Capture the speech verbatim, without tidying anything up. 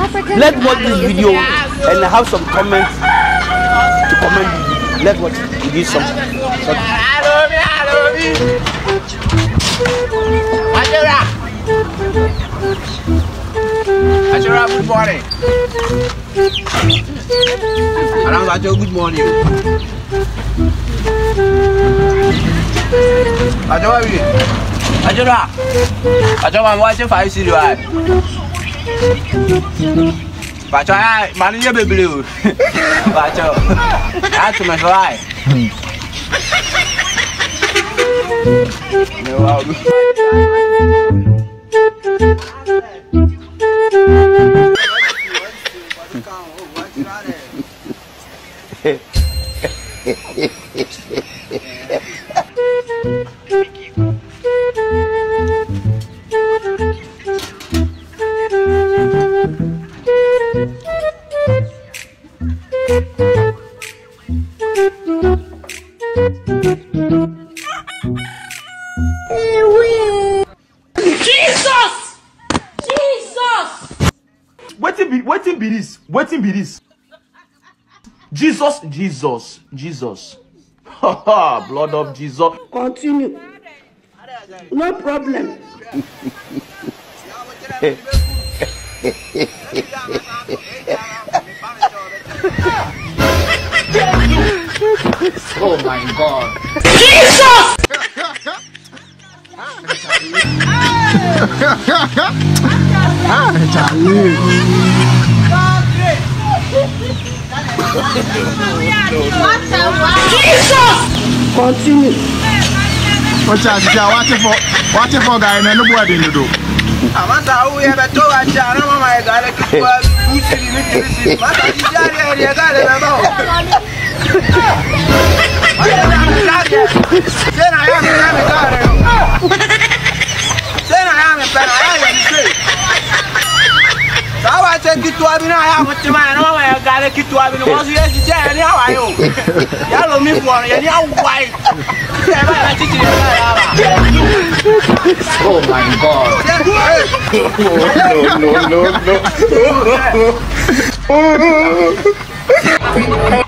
Let's watch this video and have some comments to comment. Let's watch it. Give some. some. I love you, I love you. Ajora. Ajora, good morning. Around Ajora, good morning. Ajora, Ajora. Ajora, I'm watching five series. Pacho, I manage your baby. Pacho, that's my fly. No, Waiting be, waiting be this. Waiting be this. Jesus, Jesus, Jesus. Blood of Jesus. Continue. No problem. oh my God. Jesus! Ah, Charlie. Jesus! Continue. What's that? Watch it for, watch it for guy. No boy didn't do. Amanda, who you ever told a child? No, my God, I can't go. Who's sitting in the city? What are you doing? You got it, man. Then I am a garden. Then I am a pen. I am a tree. So I take it to a bin. I have a man. Oh, I got a kid to have been was yes, yeah, how I know. Yellow me for you, how white. Oh my God. No, no, no, no, no.